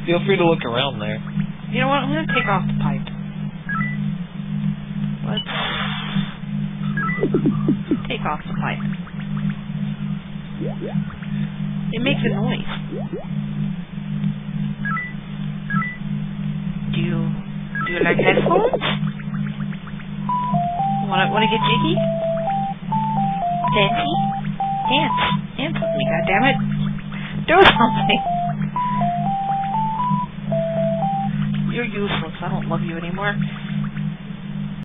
Feel free to look around there. You know what? I'm gonna take off the pipe. Let's take off the pipe. It makes a noise. Do you like headphones? Wanna get jiggy? Dancey? Dance with me, goddammit. Do something. You're useless. I don't love you anymore.